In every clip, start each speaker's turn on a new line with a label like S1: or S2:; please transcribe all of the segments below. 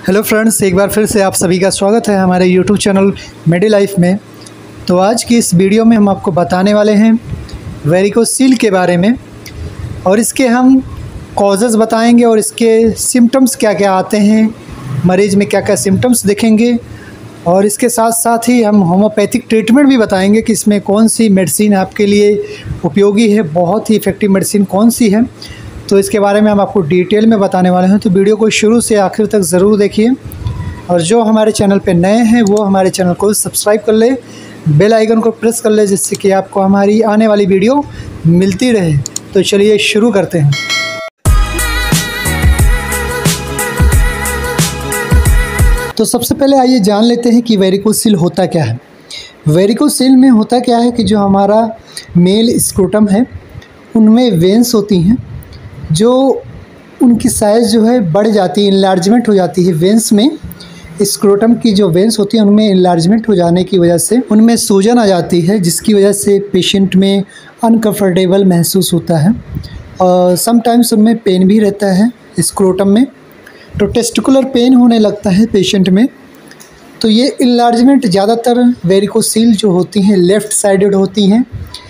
S1: Hello friends, एक बार फिर से आप सभी का स्वागत है हमारे यूट्यूब चैनल मेडी लाइफ में। तो आज की इस वीडियो में हम आपको बताने वाले हैं वेरिकोसील के बारे में और इसके हम कॉजेज़ बताएंगे और इसके सिम्टम्स क्या क्या आते हैं, मरीज़ में क्या क्या सिम्टम्स दिखेंगे और इसके साथ साथ ही हम होम्योपैथिक ट्रीटमेंट भी बताएंगे कि इसमें कौन सी मेडिसिन आपके लिए उपयोगी है, बहुत ही इफ़ेक्टिव मेडिसिन कौन सी है। तो इसके बारे में हम आपको डिटेल में बताने वाले हैं, तो वीडियो को शुरू से आखिर तक ज़रूर देखिए और जो हमारे चैनल पे नए हैं वो हमारे चैनल को सब्सक्राइब कर ले, बेल आइकन को प्रेस कर ले, जिससे कि आपको हमारी आने वाली वीडियो मिलती रहे। तो चलिए शुरू करते हैं। तो सबसे पहले आइए जान लेते हैं कि वेरिकोसील होता क्या है। वेरिकोसील में होता क्या है कि जो हमारा मेल स्क्रोटम है उनमें वेंस होती हैं, जो उनकी साइज़ जो है बढ़ जाती है, इनलार्जमेंट हो जाती है। वेंस में स्क्रोटम की जो वेंस होती है उनमें इनलार्जमेंट हो जाने की वजह से उनमें सूजन आ जाती है, जिसकी वजह से पेशेंट में अनकम्फर्टेबल महसूस होता है और समटाइम्स उनमें पेन भी रहता है स्क्रोटम में। तो टेस्टिकुलर पेन होने लगता है पेशेंट में। तो ये इनलार्जमेंट ज़्यादातर वेरिकोसील जो होती हैं लेफ़्ट साइडेड होती हैं,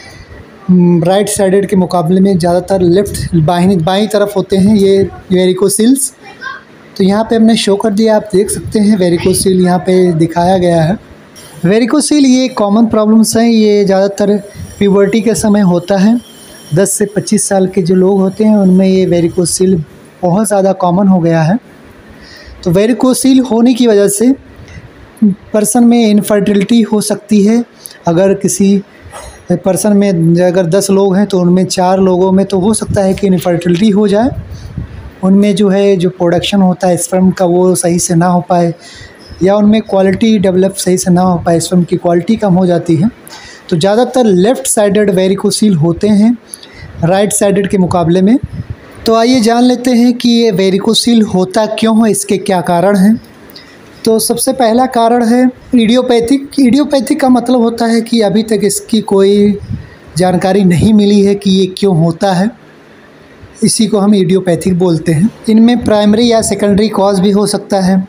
S1: राइट साइडेड के मुकाबले में ज़्यादातर लेफ़्ट बाईं तरफ होते हैं ये वेरिकोसील्स। तो यहाँ पे हमने शो कर दिया, आप देख सकते हैं वेरिकोसील यहाँ पे दिखाया गया है। वेरिकोसील ये कॉमन प्रॉब्लम्स हैं, ये ज़्यादातर प्यूबर्टी के समय होता है। 10 से 25 साल के जो लोग होते हैं उनमें ये वेरिकोसील बहुत ज़्यादा कॉमन हो गया है। तो वेरिकोसील होने की वजह से पर्सन में इनफर्टिलिटी हो सकती है। अगर किसी पर्सन में अगर 10 लोग हैं तो उनमें 4 लोगों में तो हो सकता है कि इनफर्टिलिटी हो जाए, उनमें जो है जो प्रोडक्शन होता है स्पर्म का वो सही से ना हो पाए या उनमें क्वालिटी डेवलप सही से ना हो पाए, स्पर्म की क्वालिटी कम हो जाती है। तो ज़्यादातर लेफ़्ट साइडेड वेरिकोसील होते हैं राइट साइडेड के मुकाबले में। तो आइए जान लेते हैं कि ये वेरिकोसील होता क्यों है, इसके क्या कारण हैं। तो सबसे पहला कारण है इडियोपैथिक। इडियोपैथिक का मतलब होता है कि अभी तक इसकी कोई जानकारी नहीं मिली है कि ये क्यों होता है, इसी को हम इडियोपैथिक बोलते हैं। इनमें प्राइमरी या सेकेंडरी कॉज भी हो सकता है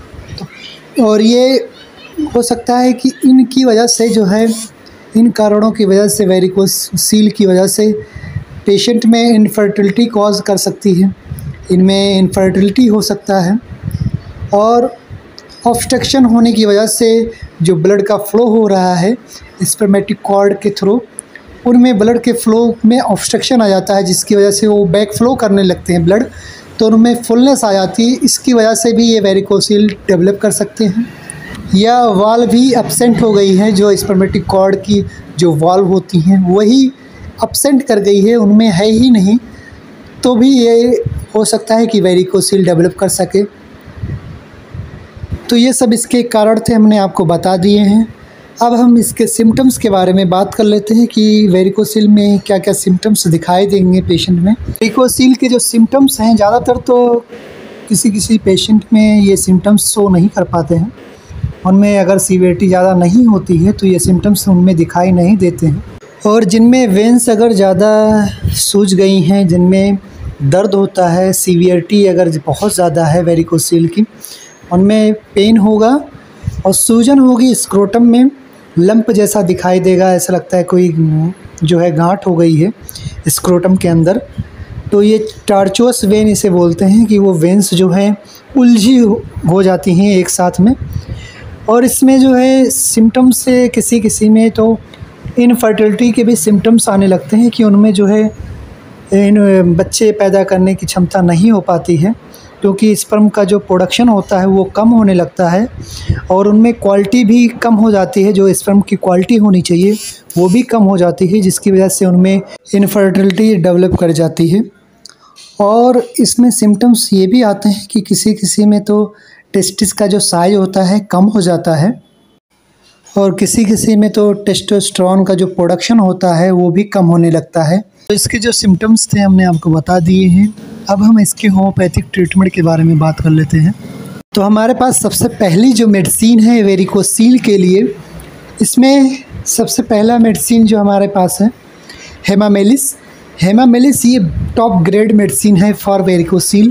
S1: और ये हो सकता है कि इनकी वजह से जो है, इन कारणों की वजह से वेरिकोसील की वजह से पेशेंट में इनफर्टिलिटी कॉज कर सकती है। इनमें इनफर्टिलिटी हो सकता है और ऑब्स्ट्रक्शन होने की वजह से जो ब्लड का फ़्लो हो रहा है स्पर्मेटिक कॉर्ड के थ्रू, उनमें ब्लड के फ़्लो में ऑब्स्ट्रक्शन आ जाता है, जिसकी वजह से वो बैक फ़्लो करने लगते हैं ब्लड, तो उनमें फुलनेस आ जाती है। इसकी वजह से भी ये वेरिकोसील डेवलप कर सकते हैं। या वाल्व भी एब्सेंट हो गई है, जो स्पर्मेटिक कॉर्ड की जो वाल्व होती हैं वही एब्सेंट कर गई है, उनमें है ही नहीं, तो भी ये हो सकता है कि वेरिकोसील डेवलप कर सके। तो ये सब इसके कारण थे, हमने आपको बता दिए हैं। अब हम इसके सिम्टम्स के बारे में बात कर लेते हैं कि वेरिकोसील में क्या क्या सिम्टम्स दिखाई देंगे पेशेंट में। वेरिकोसील के जो सिम्टम्स हैं ज़्यादातर तो किसी पेशेंट में ये सिम्टम्स शो नहीं कर पाते हैं। उनमें अगर सीवियरिटी ज़्यादा नहीं होती है तो ये सिम्टम्स उनमें दिखाई नहीं देते हैं। और जिनमें वेंस अगर ज़्यादा सूज गई हैं, जिनमें दर्द होता है, सीवियरिटी अगर बहुत ज़्यादा है वेरिकोसील की, उनमें पेन होगा और सूजन होगी, स्क्रोटम में लंप जैसा दिखाई देगा, ऐसा लगता है कोई जो है गांठ हो गई है स्क्रोटम के अंदर। तो ये टार्चुअस वेन इसे बोलते हैं कि वो वेंस जो हैं उलझी हो जाती हैं एक साथ में। और इसमें जो है सिम्टम्स से किसी में तो इनफर्टिलिटी के भी सिम्टम्स आने लगते हैं कि उनमें जो है इन बच्चे पैदा करने की क्षमता नहीं हो पाती है, क्योंकि स्पर्म का जो प्रोडक्शन होता है वो कम होने लगता है और उनमें क्वालिटी भी कम हो जाती है, जो स्पर्म की क्वालिटी होनी चाहिए वो भी कम हो जाती है, जिसकी वजह से उनमें इनफर्टिलिटी डेवलप कर जाती है। और इसमें सिम्टम्स ये भी आते हैं कि किसी में तो टेस्टिस का जो साइज होता है कम हो जाता है और किसी में तो टेस्टोस्टेरोन का जो प्रोडक्शन होता है वो भी कम होने लगता है। तो इसके जो सिम्टम्स थे हमने आपको बता दिए हैं। अब हम इसके होम्योपैथिक ट्रीटमेंट के बारे में बात कर लेते हैं। तो हमारे पास सबसे पहली जो मेडिसिन है वेरिकोसील के लिए, इसमें सबसे पहला मेडिसिन जो हमारे पास है हेमामेलिस। हेमामेलिस ये टॉप ग्रेड मेडिसिन है फॉर वेरिकोसील।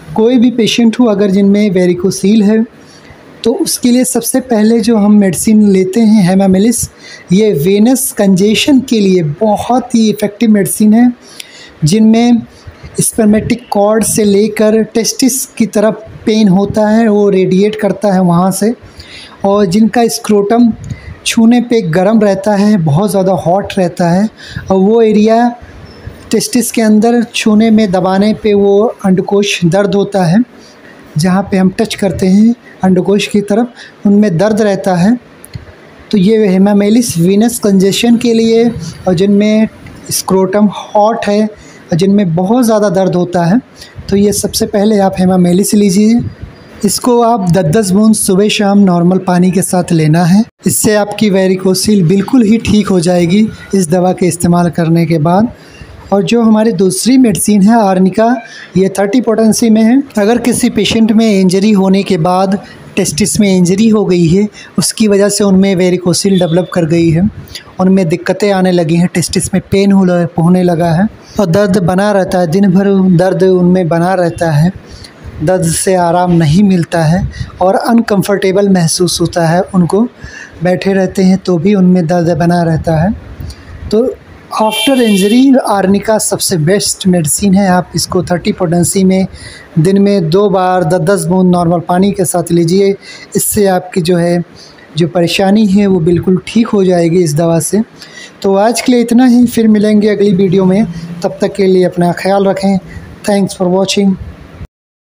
S1: कोई भी पेशेंट हो अगर जिनमें वेरिकोसील है तो उसके लिए सबसे पहले जो हम मेडिसिन लेते हैं हेमामेलिस, ये वेनस कंजेशन के लिए बहुत ही इफ़ेक्टिव मेडिसिन है, जिनमें स्पर्मेटिक कॉर्ड से लेकर टेस्टिस की तरफ पेन होता है, वो रेडिएट करता है वहाँ से, और जिनका स्क्रोटम छूने पे गर्म रहता है, बहुत ज़्यादा हॉट रहता है, और वो एरिया टेस्टिस के अंदर छूने में दबाने पे वो अंडकोश दर्द होता है, जहाँ पे हम टच करते हैं अंडकोश की तरफ, उनमें दर्द रहता है। तो ये हेमामेलिस वीनस कंजेशन के लिए, और जिनमें स्क्रोटम हॉट है और जिनमें बहुत ज़्यादा दर्द होता है, तो ये सबसे पहले आप हेमामेलिस लीजिए। इसको आप 10-10 बूंद सुबह शाम नॉर्मल पानी के साथ लेना है। इससे आपकी वेरिकोसील बिल्कुल ही ठीक हो जाएगी इस दवा के इस्तेमाल करने के बाद। और जो हमारी दूसरी मेडिसिन है आर्निका, ये 30 पोटेंसी में है। अगर किसी पेशेंट में इंजरी होने के बाद टेस्टिस में इंजरी हो गई है, उसकी वजह से उनमें वेरिकोसील डेवलप कर गई है, उनमें दिक्कतें आने लगी हैं, टेस्टिस में पेन होने लगा है और दर्द बना रहता है, दिन भर दर्द उनमें बना रहता है, दर्द से आराम नहीं मिलता है और अनकंफर्टेबल महसूस होता है उनको, बैठे रहते हैं तो भी उनमें दर्द बना रहता है। तो आफ्टर इंजरी आर्निका सबसे बेस्ट मेडिसिन है। आप इसको 30 पोटेंसी में दिन में 2 बार 10-10 बूंद नॉर्मल पानी के साथ लीजिए। इससे आपकी जो परेशानी है वो बिल्कुल ठीक हो जाएगी इस दवा से। तो आज के लिए इतना ही, फिर मिलेंगे अगली वीडियो में। तब तक के लिए अपना ख्याल रखें। Thanks for watching.